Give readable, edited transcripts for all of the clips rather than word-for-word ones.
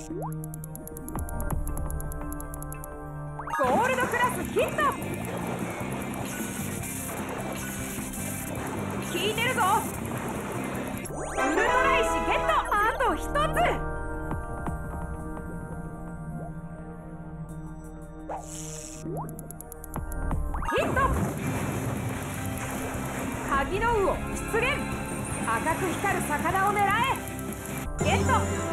ゴールドクラスヒット。効いてるぞ。ウルトラ石ゲット。あと1つ。ヒット。鍵の魚出現。赤く光る魚を狙え。ゲット。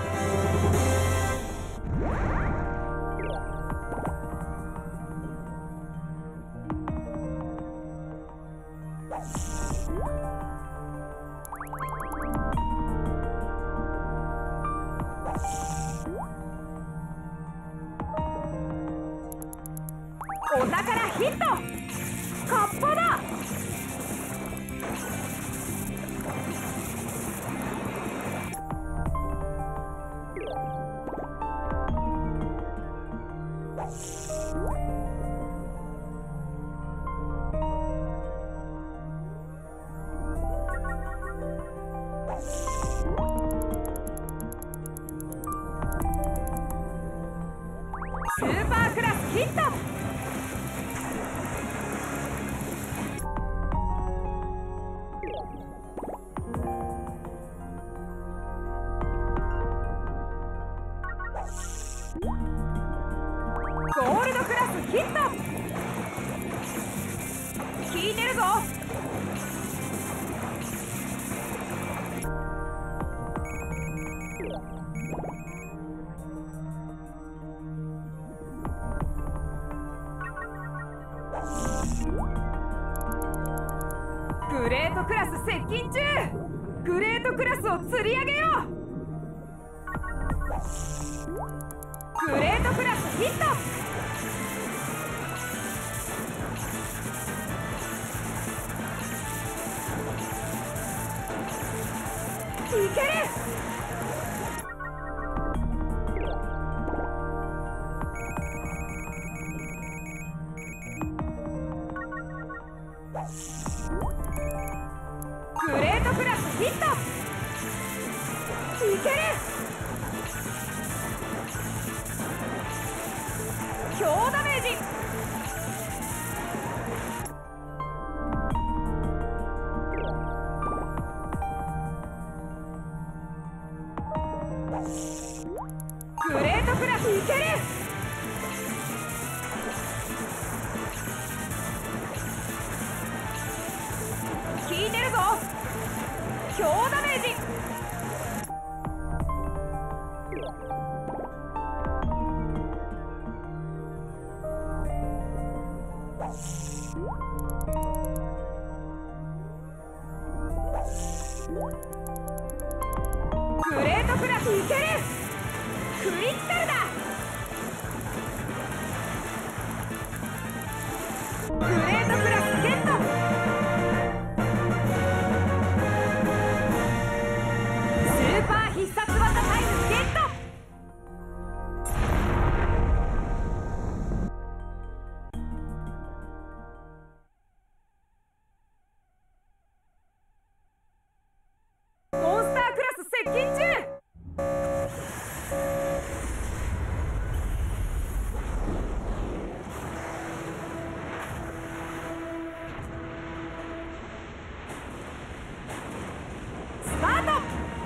お宝ヒット。カッパだ。スーパークラスヒット。ゴールドクラスヒット。効いてるぞ。グレートクラス接近中。グレートクラスを釣り上げよう。グレートクラスヒット。いける。グレートクラスヒット。いける。強ダメージ。グレートクラスいける。効いてるぞ。強ダメージ。グレートクラスいける。クリティカルだ。グレートクラスゲット。スーパー必殺技タイムゲット。モンスタークラス接近中。スタート。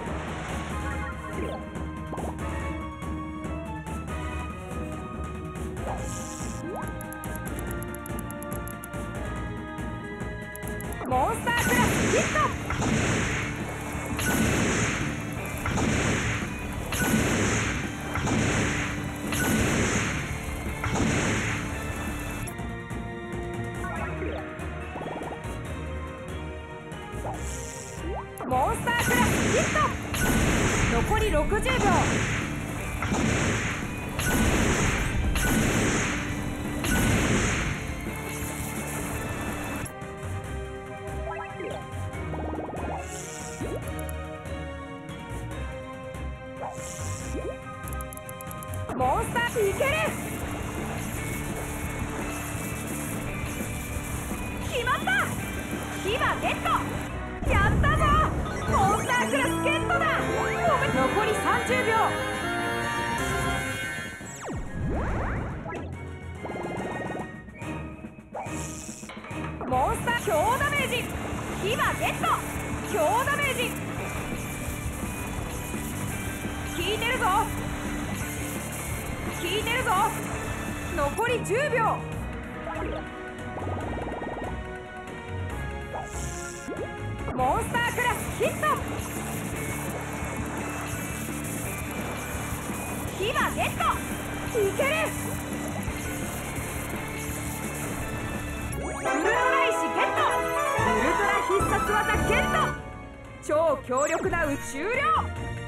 モンスタークラスヒット。モンスタークラスヒット。残り60秒。モンスターいける。決まった。牙ゲット。やったぞ。モンスタークラスゲットだ。残り30秒。 強ダメージ。牙ゲット。強ダメージ効いてるぞ。効いてるぞ。残り10秒。モンスタークラスヒット。牙ゲット。いける。ウルトラ石ゲット。ウルトラ必殺技ゲット。超強力な宇宙量。